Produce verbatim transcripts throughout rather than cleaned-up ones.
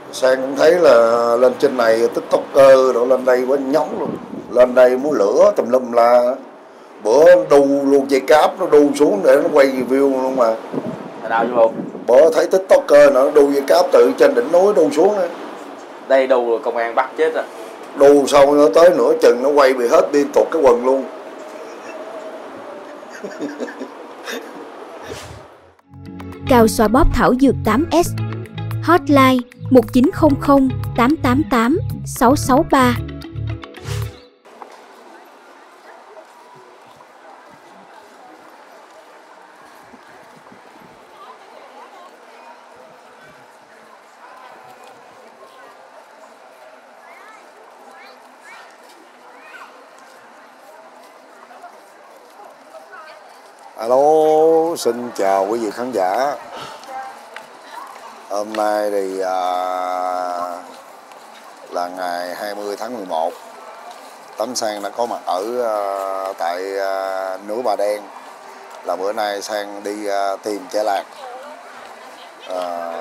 Sang cũng thấy là lên trên này tiktoker rồi lên đây quá nhóm luôn, lên đây muốn lửa tùm lum la, bữa đu luôn dây cáp nó đu xuống để nó quay review luôn mà. Hồi nào vô? Bữa thấy tiktoker nó đu dây cáp từ trên đỉnh núi đu xuống á. Đây đu công an bắt chết rồi. Đu xong nó tới nửa chừng nó quay bị hết pin tụt cái quần luôn. Cao xoa bóp thảo dược tám S. Hotline một chín không không tám tám tám sáu sáu ba. Alo, xin chào quý vị khán giả. Hôm nay thì à, là ngày hai mươi tháng mười một. Tấm Sang đã có mặt ở à, tại à, núi Bà Đen. Là bữa nay Sang đi à, tìm trẻ lạc. À,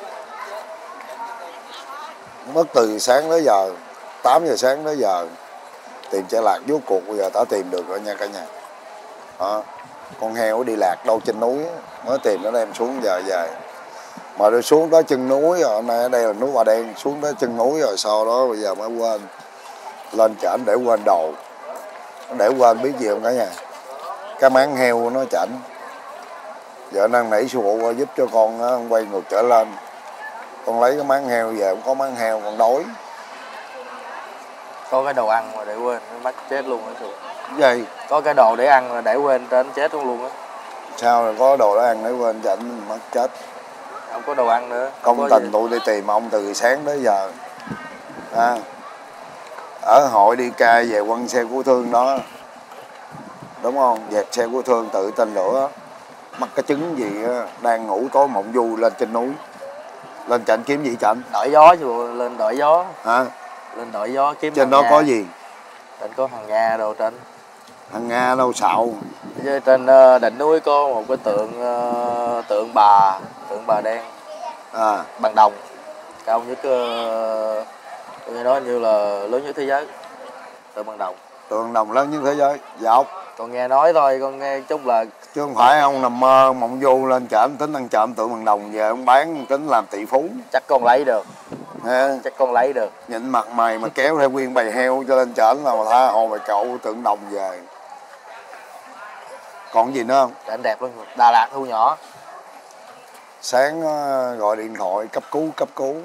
mất từ sáng tới giờ, tám giờ sáng tới giờ tìm trẻ lạc, rốt cuộc bây giờ đã tìm được rồi nha cả nhà. Đó. Con heo đi lạc đâu trên núi mới tìm nó đem xuống giờ về, mà đi xuống đó chân núi rồi. Hôm nay ở đây là núi Bà Đen, xuống đó chân núi rồi sau đó bây giờ mới quên lên trển để quên đồ. Để quên biết gì không cả nhà, cái máng heo nó chảnh. Vợ năng nảy sư phụ giúp cho con á, quay ngược trở lên, con lấy cái máng heo về, không có máng heo con đói. Có cái đồ ăn mà để quên nó bắt chết luôn á. Gì? Có cái đồ để ăn mà để quên trên chết luôn luôn á. Sao rồi có đồ để ăn để quên chảnh mất chết. Không có đồ ăn nữa. Công tình tôi đi tìm ông từ sáng tới giờ à, ở hội đi ca về quăng xe cứu thương đó, đúng không? Dẹp xe cứu thương tự tên lửa, mắc cái chứng gì á, đang ngủ tối mộng du lên trên núi, lên chảnh kiếm gì chảnh? Đợi gió chứ, lên đợi gió Hả? Lên đợi gió kiếm. Trên đó Nga. có gì? Trên có hàng Nga đồ trên. Hàng Nga đâu xạo. Trên đỉnh núi có một cái tượng tượng bà tượng bà đen À, bằng đồng, cao nhất, tôi nghe nói như là lớn nhất thế giới, tượng bằng đồng. tượng đồng lớn nhất thế giới. Dọc. Con nghe nói thôi, con nghe chung là Chứ không phải ông nằm mơ mộng du lên trển tính ăn trộm tượng bằng đồng về ông bán tính làm tỷ phú. chắc con lấy được. À, chắc con lấy được. nhìn mặt mày mà kéo theo nguyên bầy heo cho lên trển là mà tha hồ mày cậu tượng đồng về. Còn gì nữa không? Cảnh đẹp lắm. Đà Lạt thu nhỏ. Sáng gọi điện thoại cấp cứu cấp cứu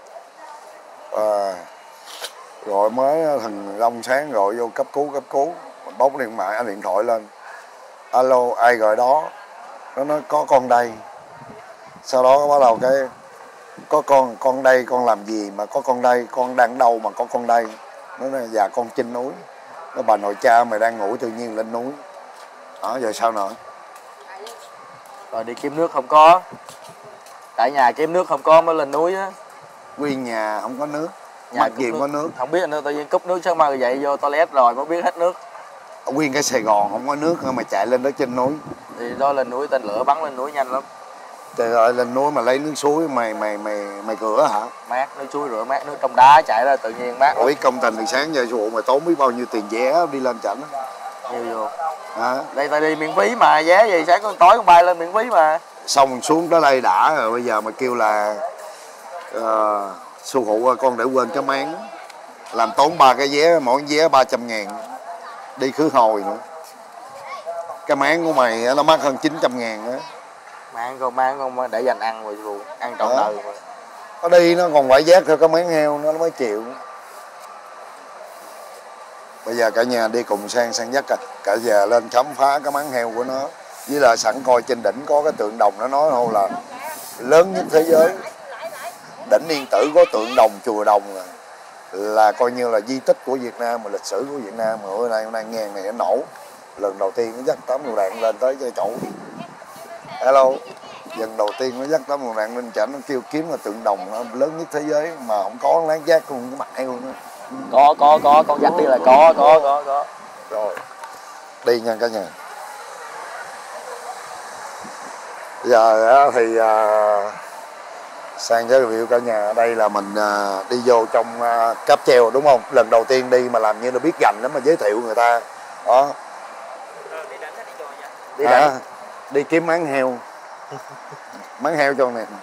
à, rồi mới thằng Long sáng gọi vô cấp cứu cấp cứu, mình bóc điện thoại điện thoại lên, alo ai gọi đó, nó nói có con đây. Sau đó bắt đầu cái có con con đây con làm gì mà có con đây, con đang đâu mà có con đây. Nó nói dạ con trên núi. Nó bà nội cha mày đang ngủ tự nhiên lên núi đó, giờ sao nữa? Rồi đi kiếm nước không có, tại nhà kiếm nước không có mới lên núi á. Nguyên nhà không có nước, Nhà mắc cúp gì nước. có nước. Không biết nữa, tự nhiên cúp nước sáng mai dậy vô toilet rồi mới biết hết nước. Nguyên cái Sài Gòn không có nước mà chạy lên đó trên núi. Thì đó lên núi, tên lửa bắn lên núi nhanh lắm. Trời ơi, lên núi mà lấy nước suối mày mày mày mày rửa hả? Mát, nước suối rửa mát, nước trong đá chảy ra tự nhiên mát. Ủa công trình từ sáng giờ vụ mày tốn biết bao nhiêu tiền vé đi lên trển Nhiều vô. hả? Đây ta đi miễn phí mà, vé gì sáng con tối con bay lên miễn phí mà. Xong xuống tới đây đã rồi, bây giờ mày kêu là uh, sư phụ con để quên cái máng, làm tốn ba cái vé, mỗi vé ba trăm ngàn đi khứ hồi nữa. Cái máng của mày nó mắc hơn chín trăm ngàn á. Mang con mang con để dành ăn rồi luôn, ăn trọn Đó. đời mà. Nó đi nó còn phải vác theo cái máng heo nó mới chịu. Bây giờ cả nhà đi cùng Sang Sang dắt cả, cả nhà lên khám phá cái máng heo của nó. Với là sẵn coi trên đỉnh có cái tượng đồng, nó nói thôi là lớn nhất thế giới. Đỉnh Yên Tử có tượng đồng chùa đồng là, là coi như là di tích của Việt Nam, mà lịch sử của Việt Nam. Mà bữa nay hôm nay ngàn này nó nổ. Lần đầu tiên nó dắt tấm lựu đạn lên tới cái chỗ. Hello. Lần đầu tiên nó dắt tấm lựu đạn lên trển, nó kêu kiếm là tượng đồng nó lớn nhất thế giới mà không có láng giác luôn cái mặt heo nữa. Có có có con dắt đi là có có có có. Rồi. Đi nha cả nhà. Giờ thì à, Sang giới thiệu cả nhà, đây là mình à, đi vô trong à, cáp treo đúng không? Lần đầu tiên đi mà làm như là biết gành lắm mà giới thiệu người ta. Đó. Đi à, đi kiếm máng heo. Máng heo cho này.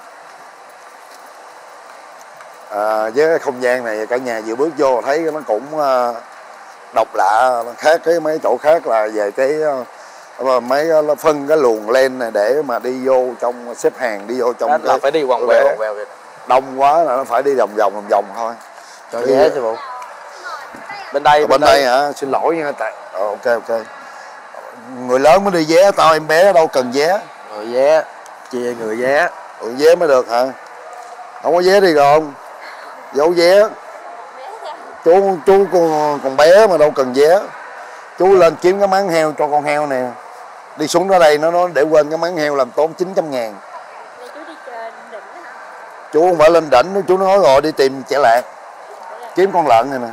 À, với cái không gian này cả nhà vừa bước vô thấy nó cũng à, độc lạ, khác cái mấy chỗ khác là về cái à, mấy à, phân cái luồng len này để mà đi vô trong xếp hàng đi vô trong. Đó cái, là phải đi quằn quẹo quằn quẹo đông quá là nó phải đi vòng vòng vòng vòng thôi. Cho vé chứ bộ. Bên đây, bên, bên đây, đây hả? Xin lỗi nha tại. Ờ, ok ok. Người lớn mới đi vé, tao em bé đâu cần vé. Người vé, chia người vé. Ừ, vé mới được hả? Không có vé đi rồi không? Giấu vé. Chú chú con, con bé mà đâu cần vé. Chú lên kiếm cái máng heo cho con heo nè. Đi xuống đó đây nó nó để quên cái máng heo làm tốn chín trăm ngàn. Chú đi trên đỉnh hả? Chú không phải lên đỉnh, chú nói rồi đi tìm trẻ lạc. Kiếm con lợn này nè.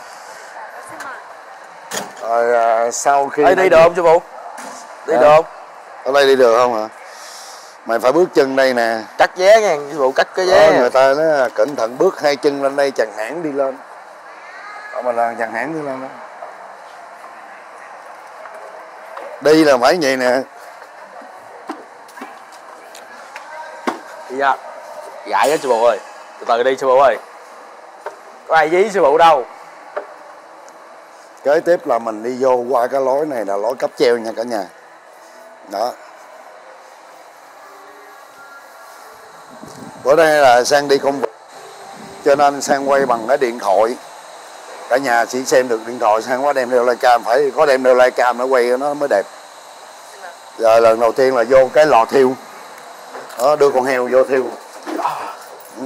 Rồi à, sau khi Ê, đi được không chú Vụ? Đi à, được không? Ở đây đi được không hả? Mày phải bước chân đây nè. Cắt vé nha, chú Vụ cắt cái vé. Đó, người ta nói cẩn thận bước hai chân lên đây chẳng hãng đi lên. Đó mà là chẳng hãng đi lên đó. Đi là phải vậy nè. Đi ra. Dạy á chú Vụ ơi. Từ từ đi chú Vụ ơi. Có ai dí sư phụ đâu. Kế tiếp là mình đi vô qua cái lối này là lối cáp treo nha cả nhà. Đó. Bữa đây là Sang đi công việc cho nên Sang quay bằng cái điện thoại. Cả nhà chỉ xem được điện thoại, Sang quá đem đeo live cam, phải có đem đeo live cam nó quay nó mới đẹp. Giờ lần đầu tiên là vô cái lò thiêu. Đó, đưa con heo vô thiêu. Ừ.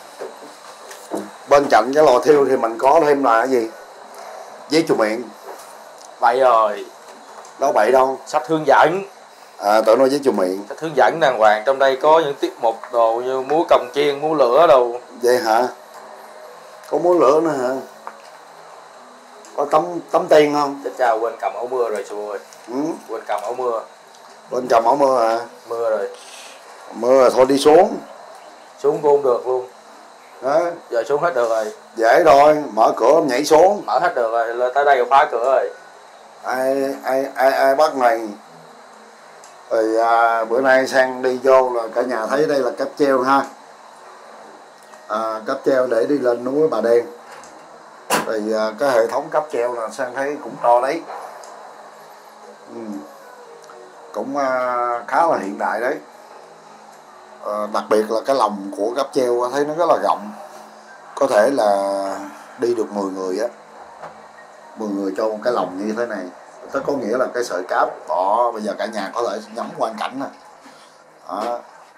Bên cạnh cái lò thiêu thì mình có thêm là cái gì? Giấy chùi miệng. Vậy rồi. Đâu bậy đâu. Sách hướng dẫn. À, tụi nó giấy chùi miệng. Sách hướng dẫn đàng hoàng, trong đây có những tiết mục đồ như múa cồng chiên, múa lửa đồ. Vậy hả? Có múa lửa nữa hả? Có tắm tắm tiền không? Chết cha, quên cầm áo mưa rồi sư ơi. Ừ? Quên cầm áo mưa. Quên cầm áo mưa hả? Mưa rồi. Mưa rồi thôi đi xuống. Xuống cũng không được luôn. Đó. Giờ xuống hết được rồi. Dễ rồi, mở cửa nhảy xuống. Mở hết được rồi, lên tới đây rồi khóa cửa rồi. Ai ai ai ai bắt này. Rồi à, bữa nay Sang đi vô là cả nhà thấy đây là cáp treo ha. À, cáp treo để đi lên núi Bà Đen. Thì à, cái hệ thống cáp treo là Sang thấy cũng to đấy. Ừ. Cũng à, khá là hiện đại đấy. À, đặc biệt là cái lòng của cáp treo thấy nó rất là rộng, có thể là đi được mười người á, mười người cho một cái lòng như thế này. Tức có nghĩa là cái sợi cáp đó, bây giờ cả nhà có thể ngắm quang cảnh nè. Đó.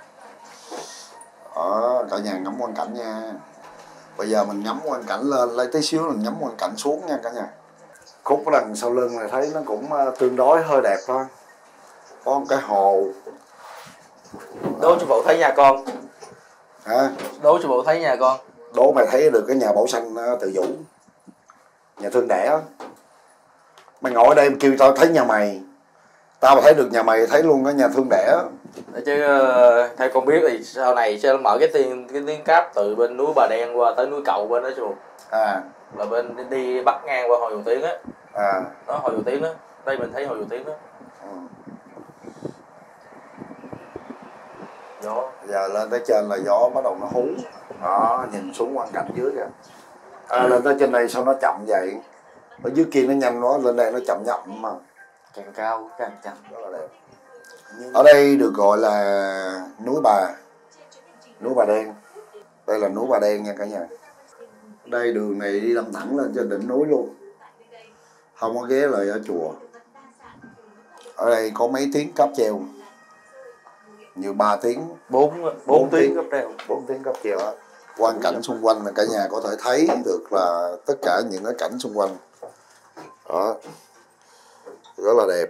Đó, cả nhà ngắm quang cảnh nha. Bây giờ mình ngắm quang cảnh lên, lấy tí xíu mình ngắm quang cảnh xuống nha cả nhà. Khúc cái đằng sau lưng này thấy nó cũng tương đối hơi đẹp thôi. Có một cái hồ. Đố chú Vụ thấy nhà con. Hả? Đố chú Vụ thấy nhà con. Đố mày thấy được cái nhà Bảo Xanh Từ Vũ, nhà thương đẻ. Mày ngồi ở đây kêu tao thấy nhà mày, tao mà thấy được nhà mày thấy luôn cái nhà thương đẻ. Chứ theo con biết thì sau này sẽ mở cái tiên cái tuyến cáp từ bên núi Bà Đen qua tới núi Cậu bên đó chú. À. Là bên đi bắt ngang qua Hồ Dầu Tiếng á. À. Đó Hồ Dầu Tiếng đó. Đây mình thấy Hồ Dầu Tiếng đó. Ừ. Gió. Giờ lên tới trên là gió bắt đầu nó hú. Đó, nhìn xuống quang cảnh dưới kìa. À, lên tới trên đây sao nó chậm vậy? Ở dưới kia nó nhanh quá, lên đây nó chậm chậm mà. Càng cao càng chậm. Rất là đẹp. Ở đây được gọi là núi Bà, núi Bà Đen. Đây là núi Bà Đen nha cả nhà. Đây đường này đi đâm thẳng lên trên đỉnh núi luôn, không có ghé lại ở chùa. Ở đây có mấy tiếng cáp treo, như ba tiếng, bốn bốn tiếng cáp treo, bốn tiếng cáp treo á. Quang cảnh xung quanh là cả nhà có thể thấy được là tất cả những cái cảnh xung quanh đó rất là đẹp.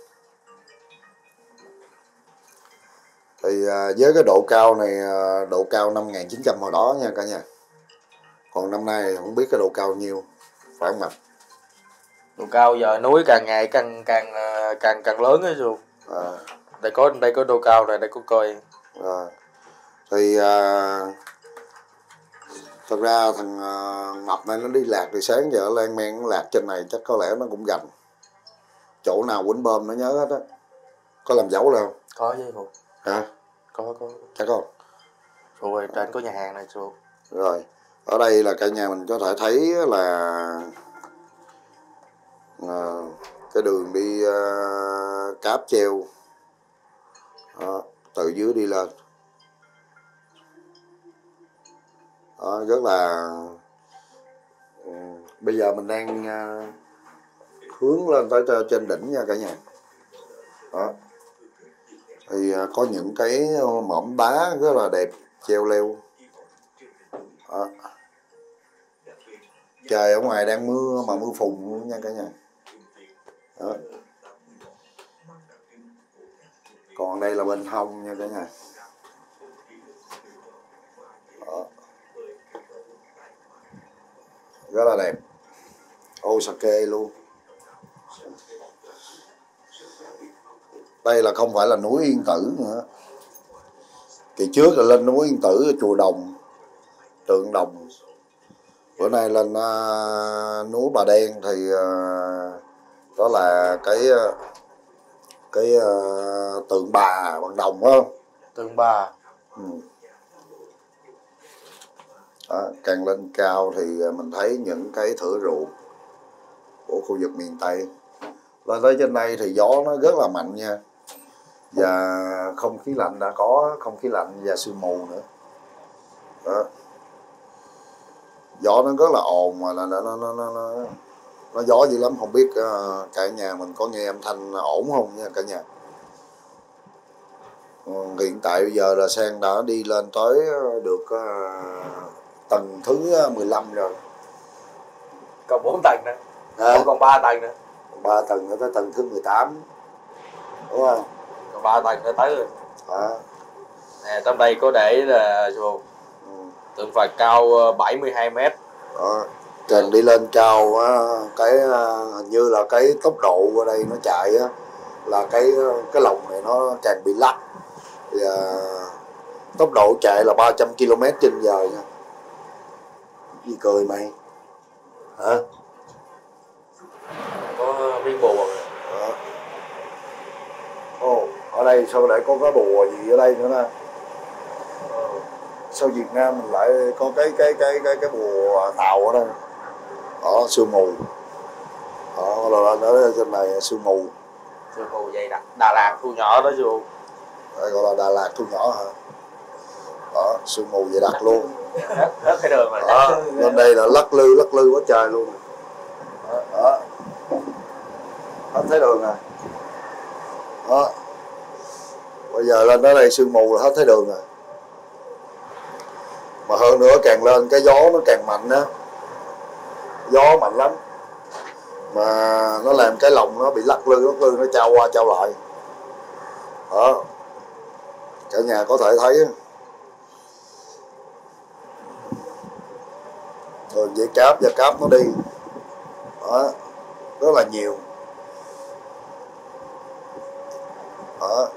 Thì à, với cái độ cao này, à, độ cao năm một nghìn chín trăm hồi đó nha cả nhà. Còn năm nay không biết cái độ cao nhiêu, phải không ạ? Độ cao giờ núi càng ngày càng càng càng càng lớn ấy rồi. À. Đây có đây có độ cao này, đây có coi. À. Thì à, thật ra thằng à, mập này nó đi lạc từ sáng giờ lan men nó lạc trên này chắc có lẽ nó cũng gành. Chỗ nào quýnh bơm nó nhớ hết á. Có làm dấu đâu? Có chứ Phục. Hả? Có có. Chắc không? Rồi trên có nhà hàng này Phục. Rồi ở đây là cả nhà mình có thể thấy là à, cái đường đi à, cáp treo đó, từ dưới đi lên đó, rất là ừ, bây giờ mình đang à, hướng lên tới trên đỉnh nha cả nhà. Đó thì à, có những cái mỏm đá rất là đẹp treo leo. Đó. Trời ở ngoài đang mưa mà mưa phùn luôn nha cả nhà. Đó. Còn đây là bên hông nha cả nhà. Đó. Rất là đẹp. Osake luôn. Đây là không phải là núi Yên Tử nữa. Kỳ trước là lên núi Yên Tử chùa Đồng, tượng Đồng. Bữa nay lên uh, núi Bà Đen thì uh, đó là cái cái uh, tượng bà bằng đồng phải không? Tượng bà. Ừ. Đó, càng lên cao thì mình thấy những cái thửa ruộng của khu vực miền Tây. Lên tới trên đây thì gió nó rất là mạnh nha. Và không khí lạnh đã có, không khí lạnh và sương mù nữa. Đó. Gió nó rất là ồn mà là nó nó nó nó, nó, nó gió dữ lắm, không biết uh, cả nhà mình có nghe âm thanh ổn không nha cả nhà. Uh, hiện tại bây giờ là Sang đã đi lên tới được uh, tầng thứ mười lăm rồi. Còn bốn tầng nữa. À, còn ba tầng nữa. ba tầng nữa tới tầng thứ mười tám. Đúng không? Còn ba tầng nữa tới rồi. À. Nè, trong đây có để là ừ. tượng Phật cao bảy mươi hai mét. Đó. Càng đi lên cao cái hình như là cái tốc độ ở đây nó chạy á, là cái cái lồng này nó càng bị lắc. Và tốc độ chạy là ba trăm ki lô mét trên giờ nha. Gì cười mày? Hả? Có viên bùa. Đó. Ồ, ở đây sao lại có cái bùa gì ở đây nữa nè? Sao Việt Nam mình lại có cái cái cái cái cái bùa tàu ở đây? Đó, sương mù. Đó, rồi ở trên này sương mù. Sương mù dày đặc. Đà Lạt thu nhỏ đó chú. Đây gọi là Đà Lạt thu nhỏ hả? Đó, sương mù dày đặc luôn. Hết, hết cái đường mà. Đó, lên đây là lắc lư lắc lư quá trời luôn. Đó, đó. Hết thấy đường nè. Đó. Bây giờ lên tới đây sương mù là hết thấy đường rồi. Mà hơn nữa càng lên cái gió nó càng mạnh á. Gió mạnh lắm. Mà nó làm cái lồng nó bị lắc lư lắc lư, nó trao qua trao lại. Đó. Cả nhà có thể thấy á. Rồi dây cáp và cáp nó đi. Đó. Rất là nhiều. Đó.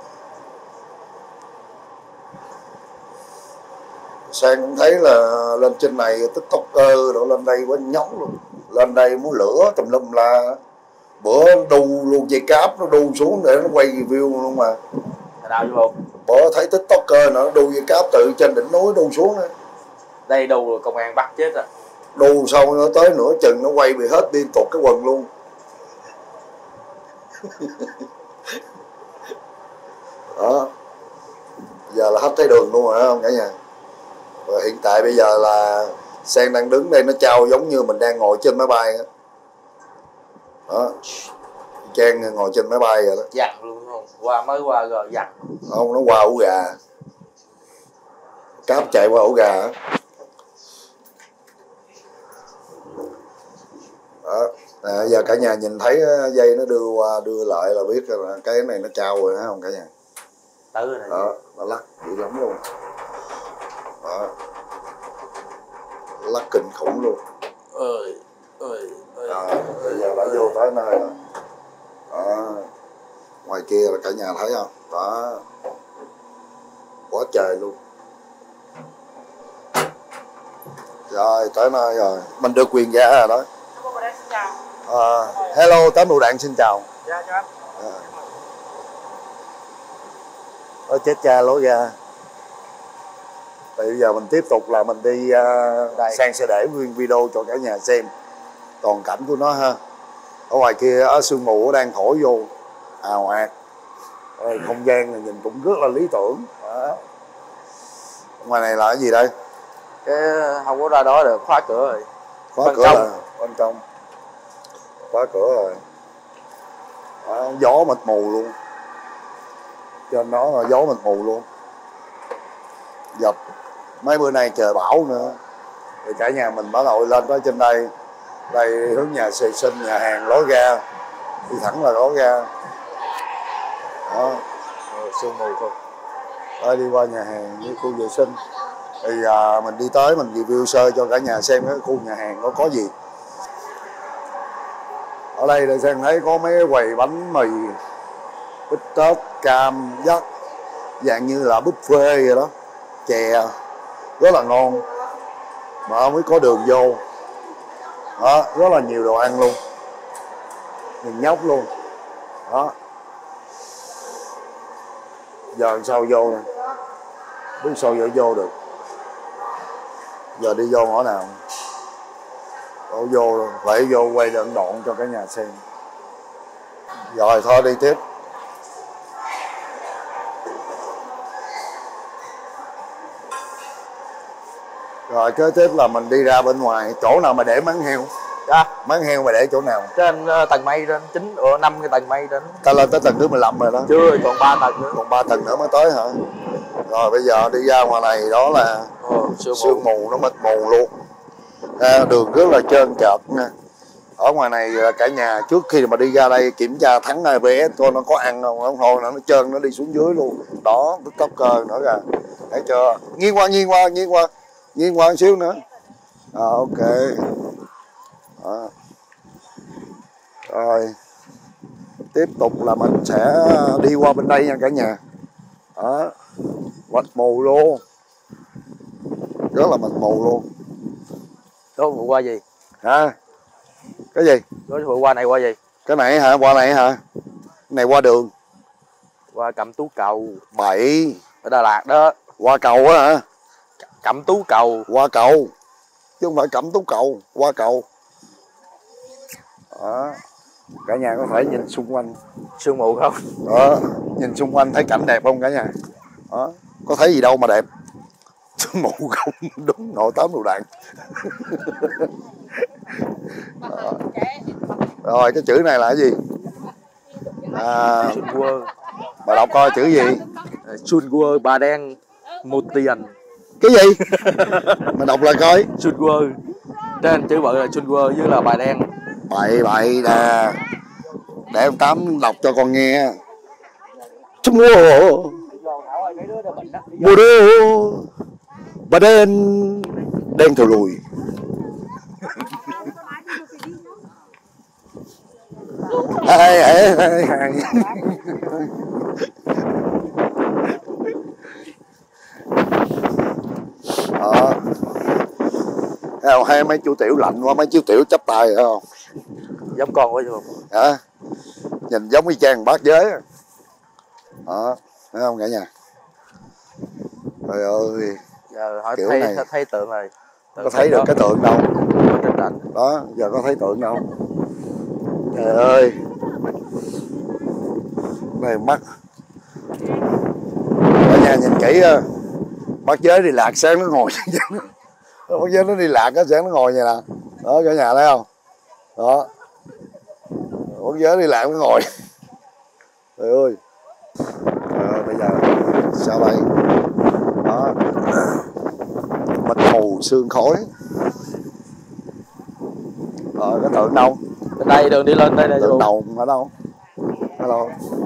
Sang cũng thấy là lên trên này TikToker đó lên đây quá nhóng luôn. Lên đây muốn lửa tùm lum la. Bữa đu luôn dây cáp nó đu xuống để nó quay review luôn mà. Nào chứ không? Bữa thấy TikToker nó đu dây cáp từ trên đỉnh núi đu xuống đó. Đây đu công an bắt chết rồi. Đu xong nó tới nửa chừng nó quay bị hết liên tục cái quần luôn. Đó. Giờ là hết thấy đường luôn rồi không cả nhà. Và hiện tại bây giờ là Sang đang đứng đây nó trao giống như mình đang ngồi trên máy bay đó. Đó. Trang ngồi trên máy bay rồi đó. Giặt luôn không? Qua mới qua rồi giặt. Không, nó qua ổ gà. Cáp chạy qua ổ gà. Đó. À, giờ cả nhà nhìn thấy dây nó đưa qua đưa lại là biết là cái này nó trao rồi hả không cả nhà. Tới rồi này. Đó, nó lắc dữ lắm luôn. Đó. Lắc kinh khủng luôn. Ơi, ơi, ơi. À, bây giờ đã vô tới nơi rồi. Đó. Ngoài kia là cả nhà thấy không? Đó. Quá trời luôn. Rồi tới nơi rồi, mình được quyền giá rồi đó. À, hello tám lựu đạn xin chào. Dạ cho anh. À. Ôi chết cha lối ra. Thì bây giờ mình tiếp tục là mình đi uh, sang sẽ để nguyên video cho cả nhà xem toàn cảnh của nó ha. Ở ngoài kia ở sương mù đang thổi vô ào ạt. Rồi, không gian này nhìn cũng rất là lý tưởng. Đó. Ngoài này là cái gì đây? Cái không có ra đó được, khóa cửa rồi. Khóa Bên cửa trong. là bên trong. Khóa cửa rồi. Đó, gió mịt mù luôn. Trên đó là gió mịt mù luôn. Dập mấy bữa nay trời bão nữa. Thì cả nhà mình bắt đầu lên tới trên đây. Đây hướng nhà xì sinh, nhà hàng lối ra. Đi thẳng là lối ra. Đó. Rồi, sương mù thôi. Đây đi qua nhà hàng với khu vệ sinh. Thì à, mình đi tới mình review sơ cho cả nhà xem cái khu nhà hàng nó có gì. Ở đây để xem thấy có mấy quầy bánh mì, bít tết, cam, dắt, dạng như là buffet vậy đó, chè rất là ngon mà mới có đường vô. Đó, rất là nhiều đồ ăn luôn, nhìn nhóc luôn. Đó, giờ sao vô nè, biết sao giờ vô được. Giờ đi vô ngõ nào? Đâu vô rồi, phải vô quay đoạn đoạn cho cả nhà xem. Rồi thôi đi tiếp. Rồi kế tiếp là mình đi ra bên ngoài, chỗ nào mà để máng heo? Dạ. Máng heo mà để chỗ nào? Trên uh, tầng mây trên chín ở năm cái tầng mây trên. Ta lên tới tầng thứ mười lăm rồi đó. Chưa, còn ba tầng nữa. Còn ba tầng nữa mới tới hả? Rồi bây giờ đi ra ngoài này đó là Ồ, sương, sương mù, nó mịt mù luôn. À, đường rất là trơn trượt nha. Ở ngoài này cả nhà trước khi mà đi ra đây kiểm tra thắng a bê ét coi nó có ăn không, không thôi nó trơn nó đi xuống dưới luôn. Đó, TikToker nữa kìa. Thấy chưa? Nghiêng qua, nghiêng qua, nghiêng qua. Nghiêng qua một xíu nữa. À, ok. Đó. Rồi. Tiếp tục là mình sẽ đi qua bên đây nha cả nhà. Đó. Mịt mù luôn. Rất là mịt mù luôn. Đó vừa qua gì? Hả? Cái gì? Đó vừa qua này qua gì? Cái này hả? Qua này hả? Cái này qua đường. Qua Cẩm Tú Cầu. Bậy. Ở Đà Lạt đó. Qua cầu á hả? Cẩm Tú Cầu. Qua cầu. Chứ không phải Cẩm Tú Cầu. Qua cầu. Đó. Cả nhà có thể nhìn xung quanh. Sương mù không? Đó. Nhìn xung quanh thấy cảnh đẹp không cả nhà? Đó. Có thấy gì đâu mà đẹp. Sương mù không. Đúng nội tám lựu đạn. Rồi cái chữ này là cái gì? À, Xuân Quơ. bà đọc coi chữ gì? Xuân Quơ Bà Đen một tiền. Cái gì? Mày đọc lại coi. Xuân Quơ. Trên chữ bự là Xuân Quơ với là Bà Đen. Bậy bậy nè. Để ông Tám đọc cho con nghe. Chung mua. Mua đô. Bà đen. Đen thù lùi. Ai ai ai ai. Đó. Thấy không? Hay mấy chú tiểu lạnh quá, mấy chú tiểu chắp tay phải không? Giống con quá chứ không? Hả? Nhìn giống y chang bác giới. Đó, thấy không cả nhà? Trời ơi. Giờ hỏi Kiểu thấy, này. thấy, thấy tượng rồi. Tượng Có thấy được đó. cái tượng đâu? Trên đỉnh. Đó, giờ có thấy tượng đâu? Trời ơi. Này mắt. Cả nhà nhìn kỹ á. Bác giới đi lạc sáng nó ngồi. Bác giới nó đi lạc á, sáng nó ngồi vậy nè. Đó cả nhà thấy không? Đó. Bác giới đi lạc nó ngồi. Trời ơi. Rồi bây giờ sao đây? Đó. Mịt mù sương khói. Rồi cái tượng đâu? Bên đây đường đi lên đây này. Tượng đầu ở đâu? Ở đâu?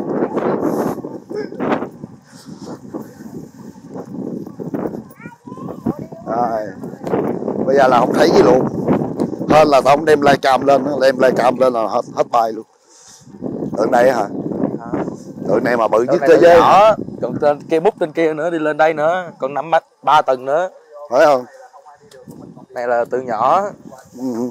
Rồi. Bây giờ là không thấy gì luôn. Hơn là tao không đem live cam lên, đem live cam lên là hết hết bài luôn. Tượng này hả? Tượng này mà bự nhất thế giới. Nhỏ. Còn trên kia mút trên kia nữa đi lên đây nữa, còn năm ba tầng nữa. Phải không? Này là từ nhỏ. Ừ.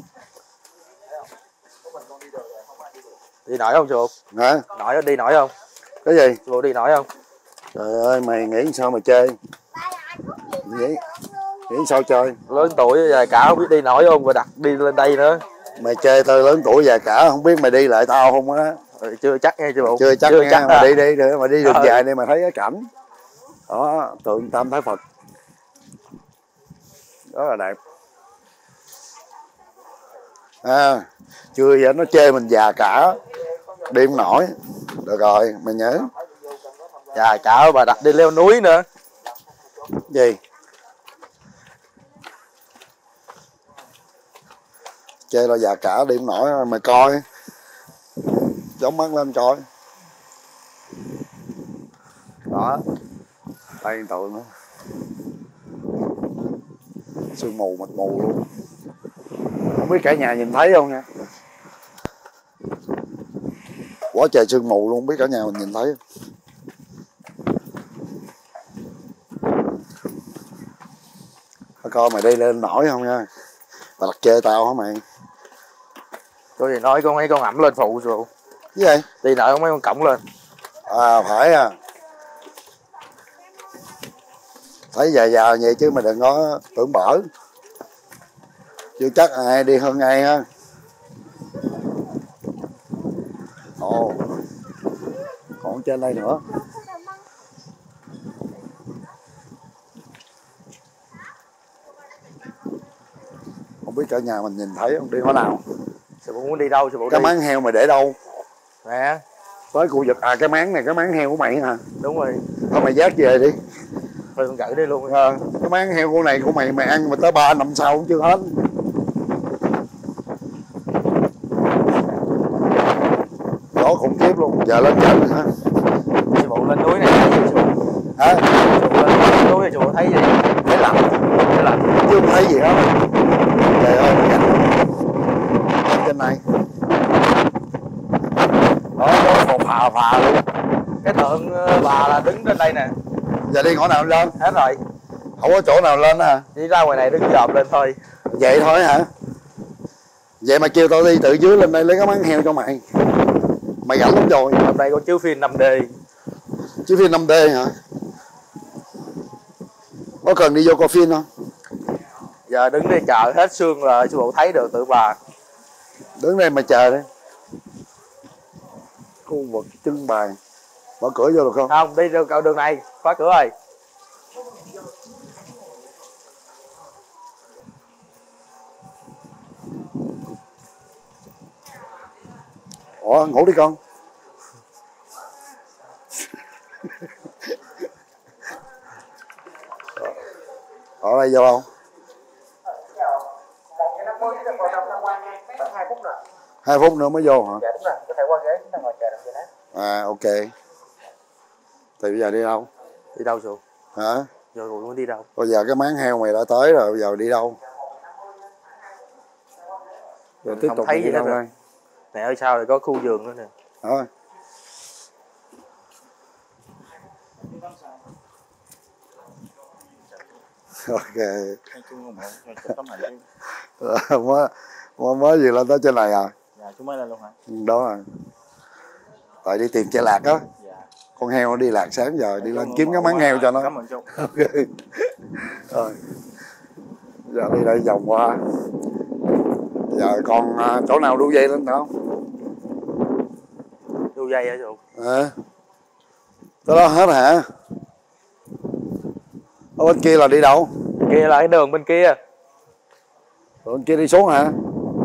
Đi nổi không chuột? Hả? Nổi đi nổi không? Cái gì? Chuột đi nổi không? Trời ơi, mày nghĩ sao mà chơi? Nghĩ, nghĩ sao chơi? Lớn tuổi già cả không biết đi nổi không, rồi đặt đi lên đây nữa. Mày chơi tao lớn tuổi già cả không biết mày đi lại tao không á. Ừ, chưa chắc nghe chưa bộ. Chưa chắc chưa nha, chắc mà à. đi đi để mà đi đường Ừ. dài đi mà thấy cái cảnh. Đó, tượng Tam Thái Phật. Rất là đẹp. À, chưa vậy nó chê mình già cả. Đi không nổi. Được rồi, mày nhớ. Già cả bà đặt đi leo núi nữa. Gì? Chê là già cả đi không nổi, mày coi. Chống mắt lên coi. Đó. Đây tượng nữa. Sương mù mịt mù luôn. Không biết cả nhà nhìn thấy không nha. Quá trời sương mù luôn, không biết cả nhà mình nhìn thấy không? Coi mày đi lên nổi không nha. Mày đặt chê tao hả mày? Tôi thì nói con mấy con ẩm lên phụ rồi. Cái gì? Đi nổi mấy con cổng lên. À phải à. Thấy già già vậy chứ mày đừng có tưởng bở. Chưa chắc ai đi hơn ai ha. Ồ. Còn trên đây nữa. Không biết cả nhà mình nhìn thấy không, đi chỗ nào? Sư phụ muốn đi đâu sư phụ Cái đi. máng heo mày để đâu? Nè. Tới khu vực, à cái máng này cái máng heo của mày hả? Đúng rồi. Thôi mày dắt về đi. Thôi con gửi đi luôn. À, cái máng heo của này của mày mày ăn mà tới ba năm sau cũng chưa hết. Gió khủng khiếp luôn, giờ lên trên hả? Sư phụ lên núi này thấy gì sư phụ? Hả? Sư phụ lên núi này sư phụ thấy gì? Thấy lạnh, Thấy lạnh. chứ không thấy gì hết. Trời ơi, nó gạch lên trên này. Đó, nó phò phà phà luôn. Cái tượng bà là đứng trên đây nè. Giờ đi ngõ nào lên? Hết rồi. Không có chỗ nào lên hả? Đi ra ngoài này đứng dòm lên thôi. Vậy thôi hả? Vậy mà kêu tao đi từ dưới lên đây lấy cái máng heo cho mày. Mày gãy lắm rồi. Hôm nay con chiếu phim năm D. Chiếu phim năm D hả? Có cần đi vô coi phim không? Giờ đứng đây chờ hết sương rồi sư phụ thấy được tự bà. Đứng đây mà chờ đi. Khu vực trưng bày. Mở cửa vô được không? Không, đi được đường này, khóa cửa rồi. Ủa, ngủ đi con. Ở đây vô không? Hai phút nữa mới vô hả? Dạ đúng rồi, có thể qua ghế chúng ta ngồi chờ được vậy đó. À ok. Thì bây giờ đi đâu? Đi đâu rồi? Hả? Rồi rồi muốn đi đâu? Bây giờ cái máng heo mày đã tới rồi, bây giờ đi đâu? Rồi tiếp không tục thấy đi gì hết đâu rồi. đây? Nè ơi sao lại có khu vườn nữa nè. Thôi. Ok. mới, mới mới gì lên tới trên này à? Dạ chú mới lên luôn hả? Đó à. Tại đi tìm chai lạc á. Dạ. Con heo đi lạc sáng giờ đi lên kiếm cái máng heo cho nó. Cảm ơn chú. Ok. Rồi. Giờ đi đây vòng qua. Giờ còn chỗ nào đu dây lên nữa không? Đu dây hả chú? À. Tới đó hết hả? Ở bên kia là đi đâu? Kia là cái đường bên kia. Ở bên kia đi xuống hả?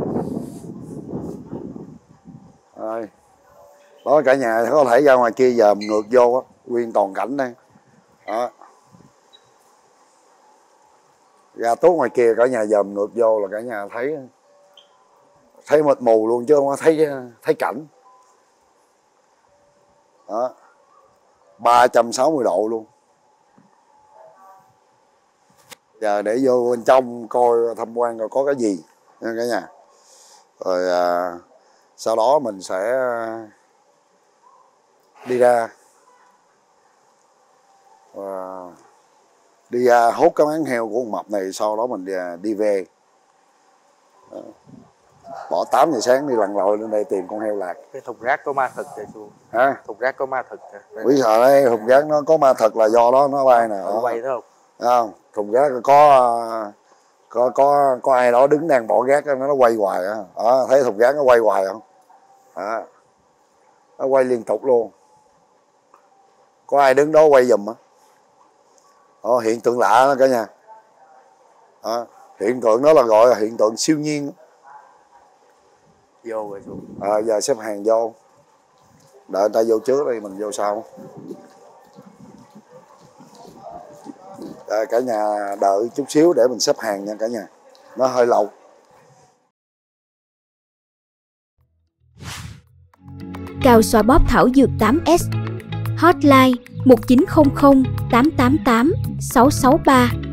Rồi. Đó cả nhà có thể ra ngoài kia dòm ngược vô á, nguyên toàn cảnh đây. Đó. Ra tốt ngoài kia cả nhà dòm ngược vô là cả nhà thấy thấy mịt mù luôn chứ không có thấy thấy cảnh. Đó. ba trăm sáu mươi độ luôn. Giờ để vô bên trong coi tham quan coi có cái gì nha cả nhà. Rồi à, sau đó mình sẽ đi ra và đi ra hốt cái máng heo của con mập này, sau đó mình đi, đi về Bỏ tám giờ sáng đi lặn lội lên đây tìm con heo lạc. Cái thùng rác có ma thực kìa chú. Hả? Thùng rác có ma thực kìa. Quý sợ đấy, thùng rác nó có ma thật là do đó nó bay nè. Nó bay thấy không? Không, thùng rác có có có có ai đó đứng đang bỏ rác nó nó quay hoài á. Đó, thấy thùng rác nó quay hoài không? Đó. Nó quay liên tục luôn. Có ai đứng đó quay giùm á. Đó, hiện tượng lạ đó cả nhà. Đó, hiện tượng đó là gọi là hiện tượng siêu nhiên. Vô rồi chú. À, giờ xếp hàng vô. Đợi người ta vô trước đi mình vô sau. À, cả nhà đợi chút xíu để mình xếp hàng nha cả nhà. Nó hơi lâu. Cao xoa bóp thảo dược tám S. Hotline một chín không không tám tám tám sáu sáu ba.